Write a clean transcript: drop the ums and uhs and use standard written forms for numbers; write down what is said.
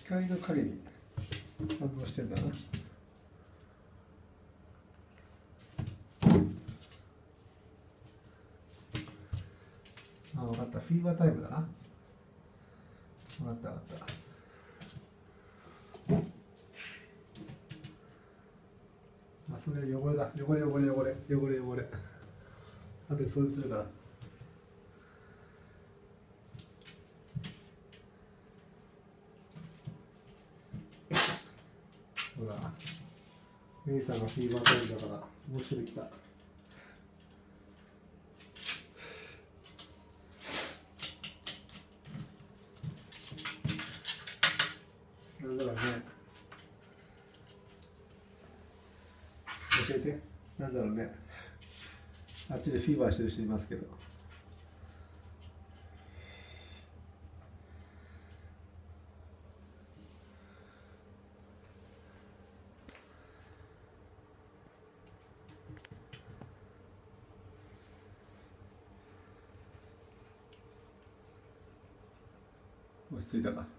光の影に反応してんだな。あ、分かった。フィーバータイムだな。分かった分かった。あ、それ汚れだ。汚れ。あとで掃除するから。ほら、姉さんがフィーバータイムだから、もう一人来た。なんだろうね。教えて。なんだろうね。あっちでフィーバーしてる人いますけど。落ち着いたか。